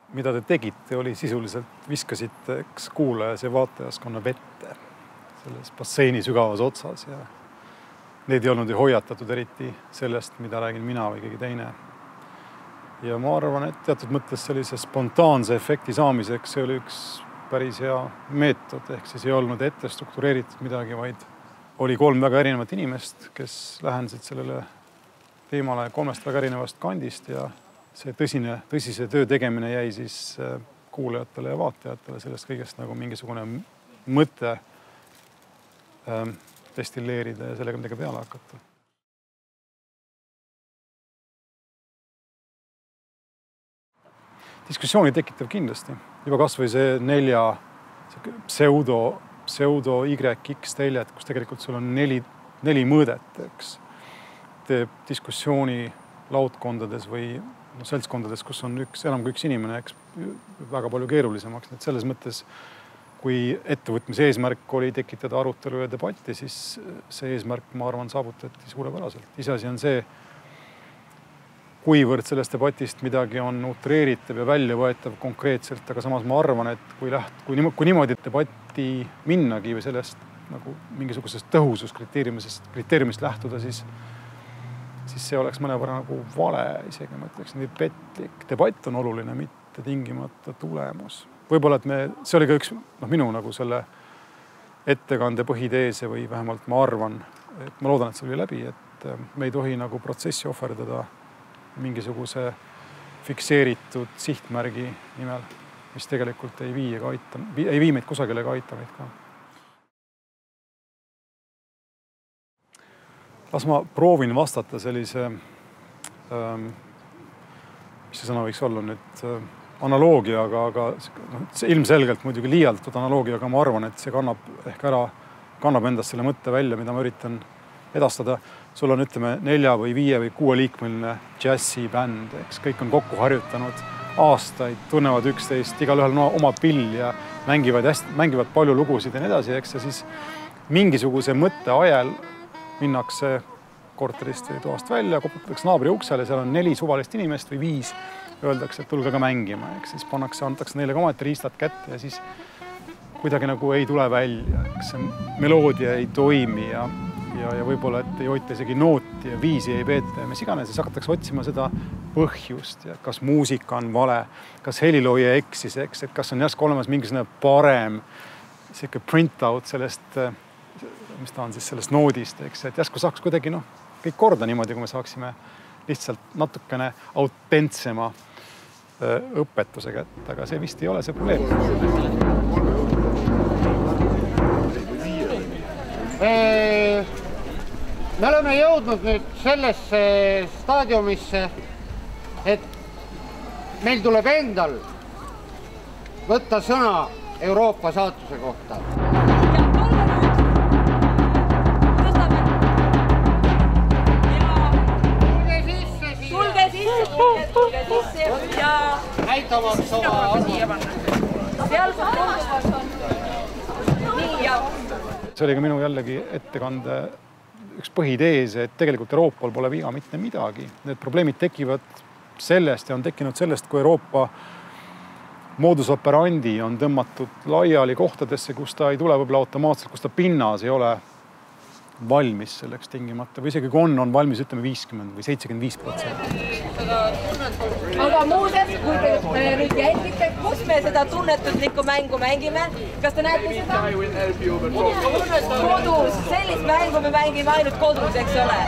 mida te tegite, oli sisuliselt viskasite kuulajas ja vaatajaskonna vette selles basseini sügavas otsas ja neid ei olnud ju hoiatatud eriti sellest, mida räägin mina või keegi teine. Ja ma arvan, et teatud mõttes sellise spontaanse efekti saamiseks see oli üks päris hea meetod, ehk siis ei olnud ette struktureeritud midagi, vaid oli 3 väga erinevat inimest, kes lähenesid sellele teemale 3 väga erinevast kandist ja see tõsise töö tegemine jäi siis kuulajatele ja vaatajatele sellest kõigest nagu mingisugune mõte destilleerida ja sellega midagi peale hakata. Diskussiooni tekitav kindlasti. Juba kas või see 4 pseudo YX teljet, kus tegelikult sul on 4 mõõdet, eks. Teeb diskussiooni laudkondades või seltskondades, kus on enam kui üks inimene, eks, väga palju keerulisemaks. Et selles mõttes, kui ettevõtmise eesmärk oli tekitada arutelu ja debatti, siis see eesmärk, ma arvan, saavutati suurepäraselt. Iseasi on see, kuivõrd sellest debatist midagi on utreeritav ja välja võetav konkreetselt, aga samas ma arvan, et kui niimoodi debatti minnagi või sellest nagu mingisugusest tõhususkriteeriumist lähtuda, siis see oleks mõnevõrra nagu vale, isegi ma ütleksin, või petlik. Debatt on oluline, mitte tingimata tulemus. Võib-olla, et see oli ka üks minu nagu selle ettekande põhiteese või vähemalt ma arvan, et ma loodan, et see oli läbi, et me ei tohi nagu protsessi ohverdada mingisuguse fikseeritud sihtmärgi nimel, mis tegelikult ei vii meid kusagile ega aita meid ka. Las ma proovin vastata sellise, mis see sõna võiks olla nüüd, analoogiaga, aga ilmselgelt muidugi liialdatud analoogiaga ma arvan, et see kannab endast selle mõtte välja, mida ma üritan edastada. Sul on, ütleme, 4 või 5 või 6 liikmeline džässibänd, eks kõik on kokku harjutanud aastaid, tunnevad üksteist, igalühel on oma pill ja mängivad palju lugusid ja nii edasi, eks, ja siis mingisuguse mõtte ajal minnakse korterist või toast välja, koputatakse naabri uksele, seal on 4 suvalist inimest või 5, öeldakse, et tulge ka mängima, eks, siis antakse neile ka omad riistad kätte ja siis kuidagi nagu ei tule välja, eks see meloodia ei toimi ja võib-olla, et ei hoita isegi nooti ja viisi ei peeta ja mis iganes, siis hakatakse otsima seda põhjust ja kas muusika on vale, kas helilooja eksis, eks, et kas on järsku olemas mingisugune parem print-out sellest, mis ta on siis sellest noodist, eks, et järsku saaks kuidagi kõik korda niimoodi, kui me saaksime lihtsalt natukene autentsema õpetuse kätte, aga see vist ei ole see probleem. Me oleme jõudnud nüüd sellesse staadiumisse, et meil tuleb endal võtta sõna Euroopa saatuse kohta. Tulge sisse ja näitamaks oma See oli ka minu jällegi ettekande üks põhiteese, et tegelikult Euroopal pole viga mitte midagi. Need probleemid tekivad sellest ja on tekkinud sellest, kui Euroopa modus operandi on tõmmatud laiali kohtadesse, kus ta ei tule võib-olla automaatselt, kus ta pinnas ei ole valmis selleks tingimata või isegi kui on valmis, ütleme 50 või 75%. Aga muudes, kui te nüüd jälgite, kus me seda tunnetuslikku mängu mängime, kas te näete seda? Kodus, sellist mängu me mängime ainult kodus, eks ole?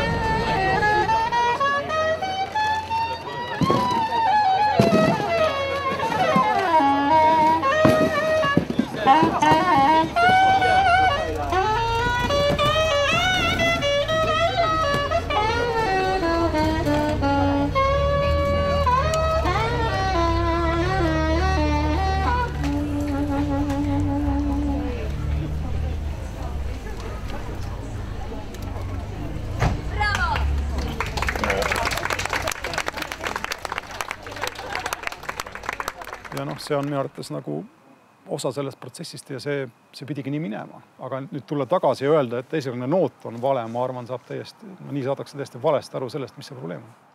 Ja see on minu arvates nagu osa sellest protsessist ja see pidigi nii minema. Aga nüüd tulla tagasi ja öelda, et teisele noot on vale, ma arvan, nii saadakse täiesti valesti aru sellest, mis see probleem on.